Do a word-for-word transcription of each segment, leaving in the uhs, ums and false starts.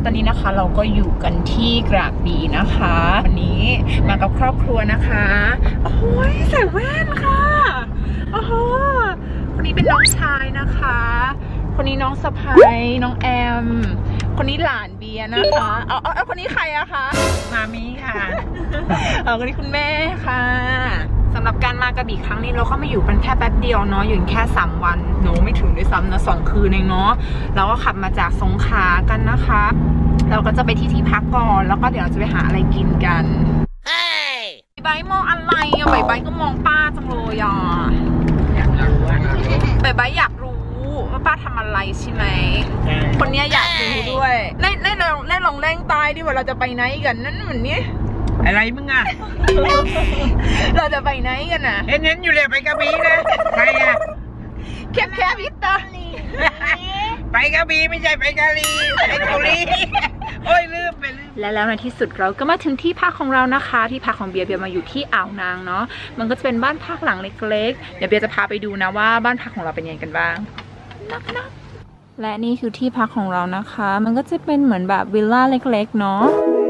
ตอนนี้นะคะเราก็อยู่กันที่กระบี่นะคะวันนี้มากับครอบครัวนะคะโอ้ยใส่แว่นค่ะโอ้โหคนนี้เป็นน้องชายนะคะคนนี้น้องสะใภ้น้องแอมคนนี้หลานเบียร์นะคะเอาเอาเอาคนนี้ใครอะคะมามีค่ะเอาคนนี้คุณแม่ค่ะสำหรับการมากระบี่ครั้งนี้เราก็ไม่อยู่กันแค่แป๊บเดียวเนาะอยู่แค่สามวันโน้ไม่ถึงด้วยซ้ำนะสองคืนเองเนาะเราก็ขับมาจากสงขลากันนะคะเราก็จะไปที่ที่พักก่อนแล้วก็เดี๋ยวเราจะไปหาอะไรกินกันใบมองอะไรอะใบใบก็มองป้าจังเลยอ่ะอยากรู้ว่าใบใบอยากรู้ว่าป้าทำอะไรใช่ไหมคนนี้อยากรู้ด้วยในในลองในลองแรงตายดิว่าเราจะไปไหนกันนั่นเหมือนนี้อะไรมึงอ่ะเราจะไปไหนกันอ่ะเน้นอยู่เลยไปกระบี่นะใครอ่ะแค่แค่พิตาไปกระบี่ไม่ใช่ไปกะลีไปกุลีโอ้ยลืมไปลืมและแล้วในที่สุดเราก็มาถึงที่พักของเรานะคะที่พักของเบียร์เบียร์มาอยู่ที่อ่าวนางเนาะมันก็จะเป็นบ้านพักหลังเล็กๆเดี๋ยวเบียร์จะพาไปดูนะว่าบ้านพักของเราเป็นยังไงกันบ้างนะและนี่คือที่พักของเรานะคะมันก็จะเป็นเหมือนแบบวิลล่าเล็กๆเนาะ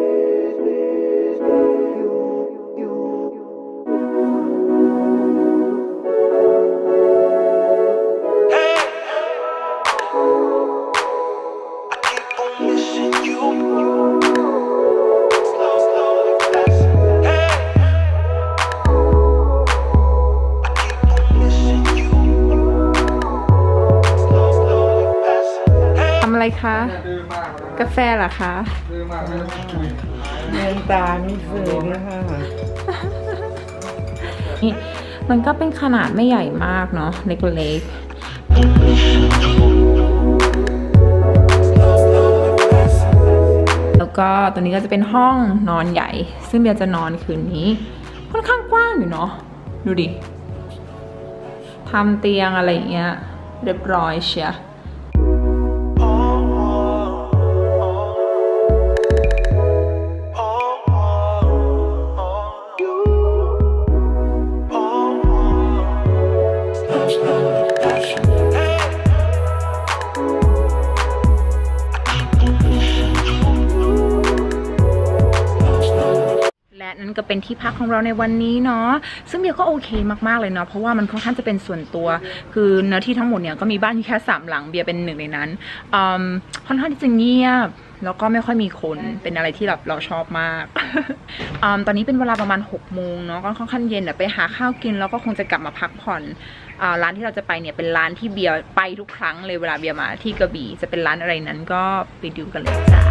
อะไรคะกาแฟเหรอคะเงินตานี่ซื้อนะคะนี่มันก็เป็นขนาดไม่ใหญ่มากเนาะเล็กๆแล้วก็ตัวนี้ก็จะเป็นห้องนอนใหญ่ซึ่งเบียร์จะนอนคืนนี้ค่อนข้างกว้างอยู่เนาะดูดิทำเตียงอะไรอย่างเงี้ยเรียบร้อยเชียนั่นก็เป็นที่พักของเราในวันนี้เนาะซึ่งเบียร์ก็โอเคมากๆเลยเนาะเพราะว่ามันค่อนข้างจะเป็นส่วนตัวคือเนื้อที่ทั้งหมดเนี่ยก็มีบ้านอยู่แค่สามหลังเบียร์เป็นหนึ่งในนั้นค่อนข้างที่จะเงียบแล้วก็ไม่ค่อยมีคนเป็นอะไรที่แบบเราชอบมาก ตอนนี้เป็นเวลาประมาณหกโมงเนาะก็ค่อนข้างเย็นเดี๋ยวไปหาข้าวกินแล้วก็คงจะกลับมาพักผ่อนร้านที่เราจะไปเนี่ยเป็นร้านที่เบียร์ไปทุกครั้งเลยเวลาเบียร์มาที่กระบี่จะเป็นร้านอะไรนั้นก็ไปดูกันเลยจ้า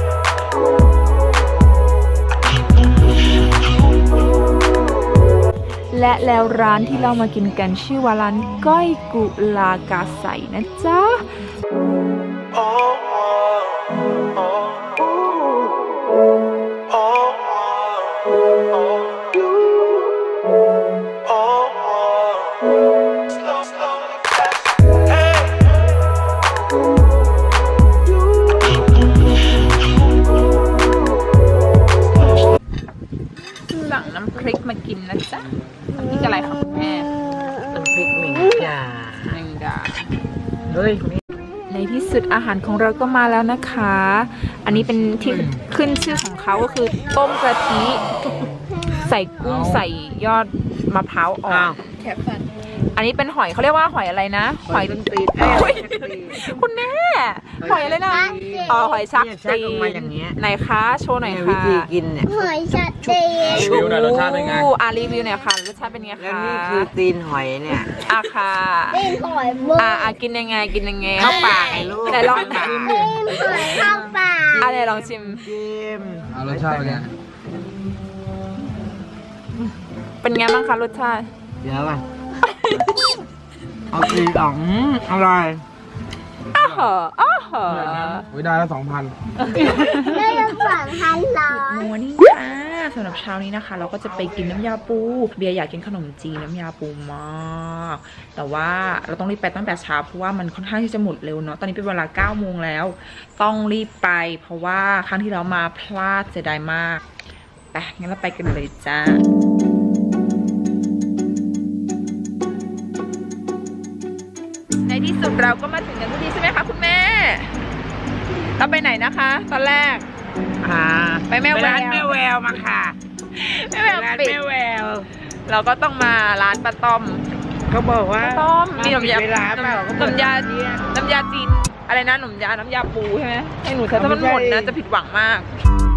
และแล้วร้านที่เรามากินกันชื่อว่าร้านก้อยกุลากาใสนะจ๊ะสั่งน้ำพริกมากินนะจ๊ะนี่อะไรคะคุณแม่น้ำพริกหมิงดาหมิงดาเฮ้ยในที่สุดอาหารของเราก็มาแล้วนะคะอันนี้เป็นที่ขึ้นชื่อของเขาก็คือต้มกะทิใส่กุ้งใส่ยอดมะพร้าวอ่อนอันนี้เป็นหอยเขาเรียกว่าหอยอะไรนะหอยตีนคุณแม่หอยอะไรนะอ๋อหอยชักตีนไหนคะโชว์หน่อยค่ะวิธีกินเนี่ยหอยชักตีนรีวิวหน่อยรสชาติเป็นไงอ่ะรีวิวหน่อยค่ะรสชาติเป็นไงคะแล้วนี่คือตีนหอยเนี่ยอ่ะค่ะตีนหอยบอ่ะอ่ะกินยังไงกินยังไงเข้าปากไอ้ลูกแต่ลองตีนหอยเข้าปากอะไรลองชิมชิมเอารสชาติเป็นไงเป็นไงบ้างคะรสชาติเดี๋ยวก่อนเอาตีนอ๋องอร่อยอ้าวอ้าววิได้แล้วสองพันได้แล้วสองพันร้อยมัวนี่ค่ะสำหรับเช้านี้นะคะเราก็จะไปกินน้ำยาปูเบียร์อยากกินขนมจีนน้ำยาปูมากแต่ว่าเราต้องรีบไปตั้งแต่เช้าเพราะว่ามันค่อนข้างที่จะหมดเร็วเนาะตอนนี้เป็นเวลาเก้าโมงแล้วต้องรีบไปเพราะว่าครั้งที่เรามาพลาดเสียดายมากไปงั้นเราไปกันเลยจ้า ในที่สุดเราก็มาถึงกันทุกทีใช่ไหมคะคุณแม่เราไปไหนนะคะ ตอนแรกอ่าไปแม่แววร้านแม่แววมาค่ะแม่แววร้านปิดแม่แววเราก็ต้องมาร้านป้าต้อมเขาบอกว่าป้าต้อมมีน้ำยาเวลาเปล่าน้ำยาน้ำยาจีนอะไรนะน้ำยาน้ำยาปูใช่ไหมให้หนูถ้ามันหมดนะจะผิดหวังมาก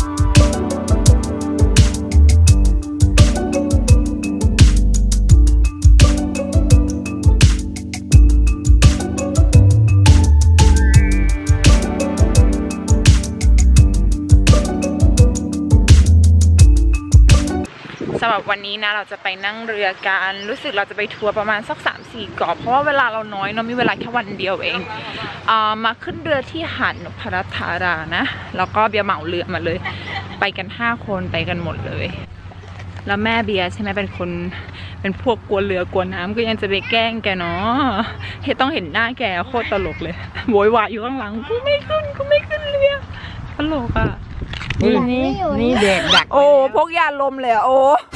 สำหรับวันนี้นะเราจะไปนั่งเรือกันรู้สึกเราจะไปทัวร์ประมาณสัก สามสี่ เกาะเพราะว่าเวลาเราน้อยเนาะมีเวลาแค่วันเดียวเองเอ่อมาขึ้นเรือที่หาดนพรัตน์ธารานะแล้วก็เบียร์เหมาเรือมาเลยไปกันห้าคนไปกันหมดเลยแล้วแม่เบียร์ใช่ไหมเป็นคนเป็นพวกกลัวเรือกลัวน้ำก็ยังจะไปแกล้งแกเนาะเฮ้ต้องเห็นหน้าแกโคตรตลกเลยโวยวายอยู่ข้างหลังกูไม่ขึ้นกูไม่ขึ้นเรือตลกอ่ะนี่นี่นี่เด็กดักโอ้พกยาลมเลยโอ้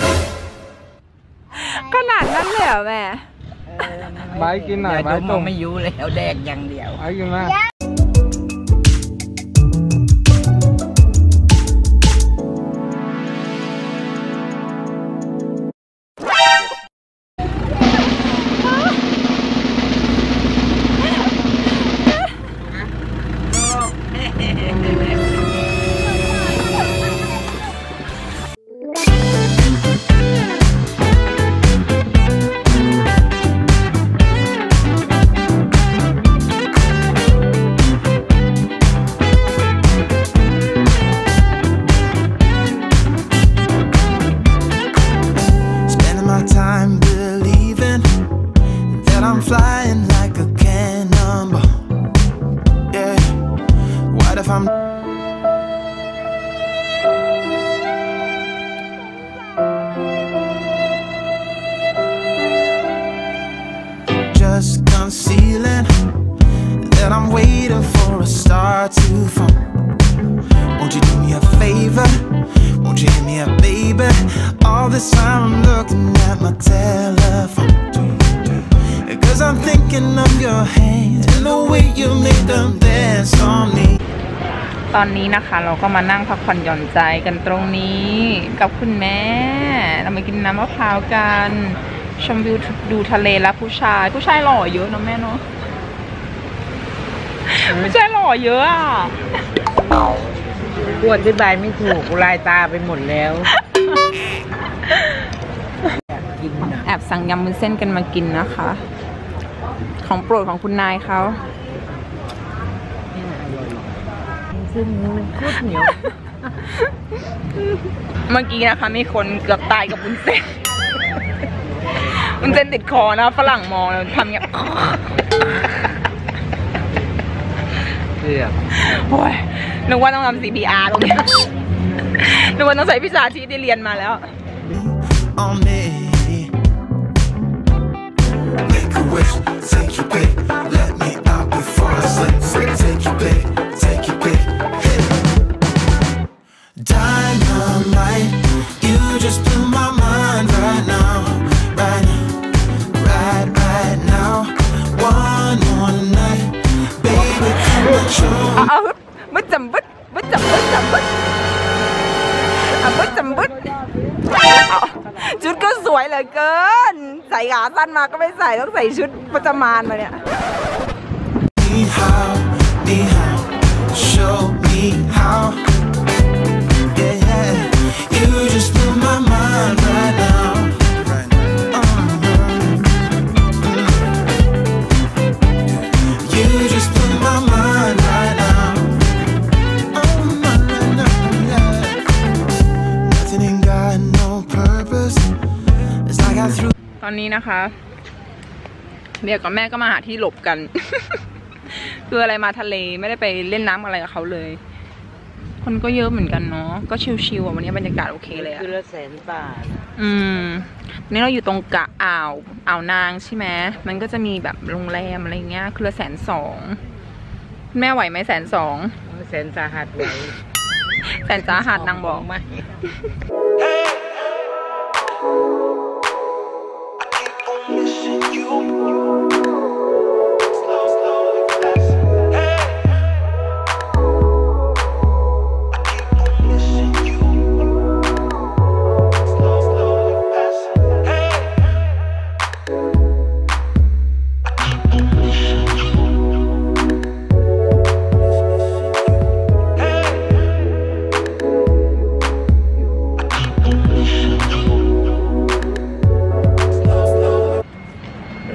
ขนาดนั้นเลยเหรอแม่ไบกินหน่อยไบไว้ตตรรง งไม่อยู่แล้วแดกอย่างเดียวไบกินมาก Spending my time believing that I'm flying like a cannonball. Yeah. What if I'm just concealing that I'm waiting for a star to fall? Won't you do me a favor? Won't you hit me up, baby? All this time I'm looking at my telephone, cause I'm thinking of your hands and the way you make them dance on me. ตอนนี้นะคะเราก็มานั่งพักผ่อนหย่อนใจกันตรงนี้กับคุณแม่เรามากินน้ำมะพร้าวกันชมวิวดูทะเลและผู้ชายผู้ชายหล่อเยอะนะแม่เนาะผู้ชายหล่อเยอะอ่ะกูอธิบายไม่ถูกกูลายตาไปหมดแล้วกินนะแอบสั่งยำมุ้นเส้นกันมากินนะคะ ของโปรดของคุณนายเขาซึ่งมันโคตรเหนียวเมื่อกี้นะคะมีคนเกือบตายกับวุ้นเส้นวุ้นเส้นติดคอนะฝรั่งมองแล้วทำอย่างเรียบโอ้ยนึกว่าต้องทำ ซี พี อาร์ ตรงนี้ นึกว่าต้องใส่วิชาชีพที่เรียนมาแล้ว On me. Make a wish, take your pick. Let me out before I slip. Take your pick, take your pick. Hit. Dynamite, you just blew my mind right now, right now, right, right now. One more night, baby, come and show me. เอาบึดจำบึดบึดจำบึดจำบึดเอาบึดจำบึดเอาชุดก็สวยเหลือเกินใส่ขาสั้นมาก็ไม่ใส่ต้องใส่ชุดประจำมานมาเนี่ย Me how, me how, show me how. Yeah, yeah. You just blew my mind right now. Right now. You just blew my mind right now. Oh, my, no, yeah. Nothing ain't got no purpose. It's like I threw. ตอนนี้นะคะเบียร์กับแม่ก็มาหาที่หลบกัน คืออะไรมาทะเลไม่ได้ไปเล่นน้ำอะไรกับเขาเลย คนก็เยอะเหมือนกันเนาะก็ชิลๆอ่ะวันนี้บรรยากาศโอเคเลยอะคือละแสนบาทอืมวันนี้เราอยู่ตรงกะอ่าวอ่าวนางใช่ไหมมันก็จะมีแบบโรงแรมอะไรเงี้ยคือละแสนสองแม่ไหวไหมแสนสองแสนสาหัสไว้แสนสาหัสนางบอกไม่ Missing you.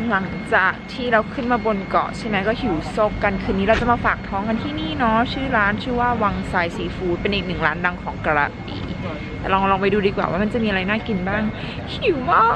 หลังจากที่เราขึ้นมาบนเกาะใช่ไหมก็หิวโซกกันคืนนี้เราจะมาฝากท้องกันที่นี่เนาะชื่อร้านชื่อว่าวังไซซีฟู้ดเป็นอีกหนึ่งร้านดังของกระบี่แต่ลองลองไปดูดีกว่าว่ามันจะมีอะไรน่ากินบ้างหิวมาก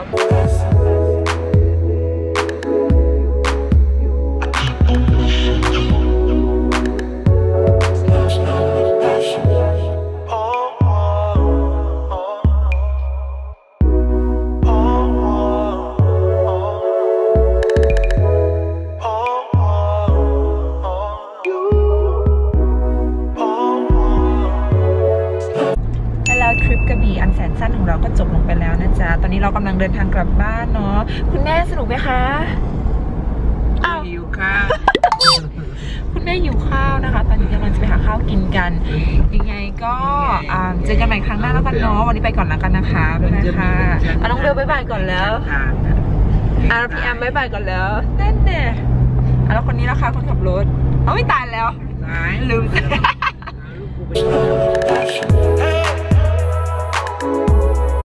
ทริปกระบี่อันแสนสั้นของเราก็จบลงไปแล้วนะจ๊ะตอนนี้เรากำลังเดินทางกลับบ้านเนาะคุณแม่สนุกไหมคะอ้าวหิวข้าวคุณแม่หิวข้าวนะคะตอนนี้กำลังจะไปหาข้าวกินกันยังไงก็เจอกันใหม่ครั้งหน้าแล้วกันเนาะวันนี้ไปก่อนแล้วกันนะคะบ๊ายบายค่ะอ่ะน้องเบลบ๊ายบายก่อนแล้วอ่ะพี่แอมบ๊ายบายก่อนแล้วเต้นเน่อ่ะแล้วคนนี้นะคะคนขับรถเอาไม่ตายแล้วตายลืม